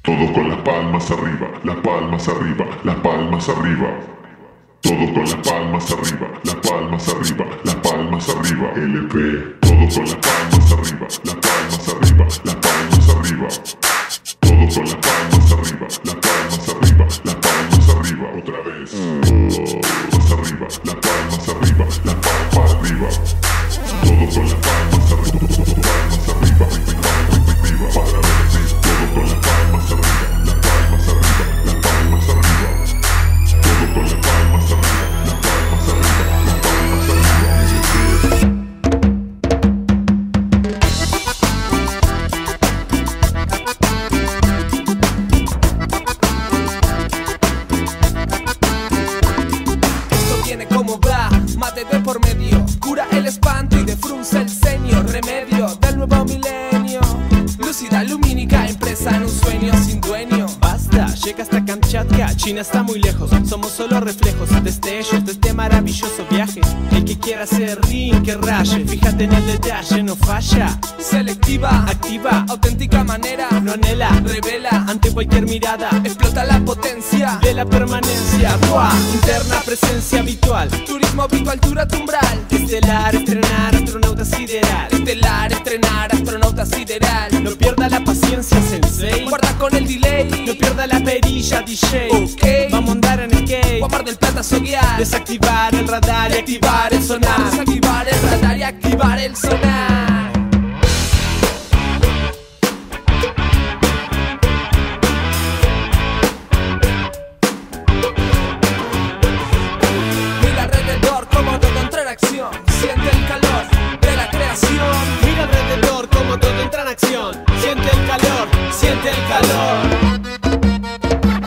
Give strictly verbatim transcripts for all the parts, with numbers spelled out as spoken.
Todos con las palmas arriba, las palmas arriba, las palmas arriba. Todos con las palmas arriba, las palmas arriba, las palmas arriba. L P. Todos con las palmas arriba, las palmas arriba, las palmas arriba. Todos con las palmas arriba, las palmas arriba, las palmas arriba. Otra vez. Palmas arriba, las palmas arriba, las palmas arriba. Todos con las palmas arriba, palmas arriba, arriba, para ver. Todos con las palmas arriba, las palmas arriba, las palmas arriba. Todos con las palmas arriba, las palmas arriba, las palmas arriba. Esto viene como va, mate de por medio, cura el espanto y defrunce el ceño, remedio del nuevo milenio. Lúcida, lumínica, empresa en un sueño sin dueño. Basta, llega hasta Kamchatka, China está muy lejos. Somos solo reflejos, destellos de este maravilloso viaje. El que quiera ser ring, que raye. Fíjate en el detalle, no falla. Selectiva, Activa, auténtica manera, no anhela, revela, ante cualquier mirada. explota la potencia De la permanencia, ¡buah! Interna presencia habitual. Turismo visto altura tu umbral. Estelar, estrenar, astronauta sideral. Estelar, estrenar, astronauta sideral. No pierda la paciencia, sensei. Guarda con el delay. No pierda la perilla, D J. Ok. Vamos a andar en skate. Guapar del Plata soguear. Desactivar el radar y activar el sonar. Desactivar el radar y activar el sonar. Mira alrededor como todo entra en acción. Siente el calor de la creación. Mira alrededor como todo entra en acción. Siente el calor, siente el calor.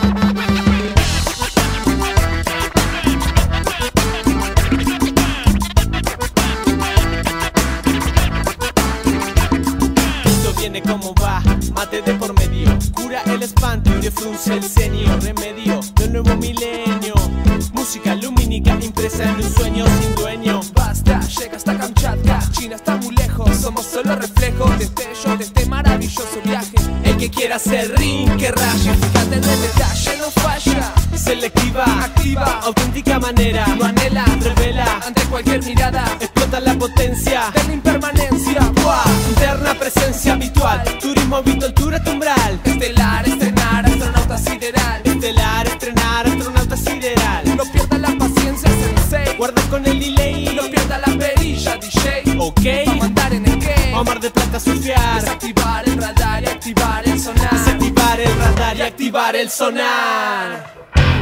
Esto viene como va, mate de por medio, cura el espanto y defrunce el ceño, remedio del nuevo milenio. Música lumínica impresa en un sueño sin dueño. Basta, llega hasta Kamchatka, China está muy lejos. Somos solo reflejos, destellos de este maravilloso viaje. El que quiera ser ring, que raye. Fíjate en el detalle, no falla. Selectiva, Activa, auténtica manera. no anhela, Revela, ante cualquier mirada. explota la potencia. De la impermanencia, ¡Buah! Interna presencia habitual. Turismo visto altura tu umbral. estelar, estrenar, astronauta sideral. Estelar, estrenar, astronauta sideral. No pierda la paciencia, sensei. Guarda con el delay. No pierda la perilla, D J. Ok. Vamos a andar en skate. Vamos a Mar de Plata a surfear. Desactivar el radar y activar el sonar. Desactivar el radar y activar el sonar.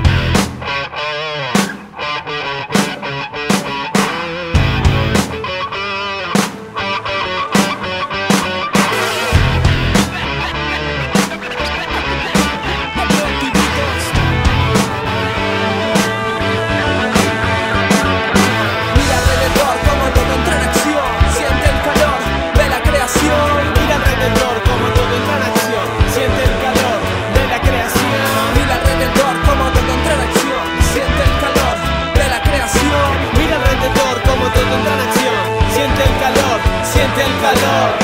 Mira alrededor como todo entra en acción. Siente el calor de la creación. Mira alrededor como todo entra en acción. Siente el calor de la creación. Mira alrededor como todo entra en acción. Siente el calor de la creación. Mira alrededor como todo entra en acción. Siente el calor, siente el calor.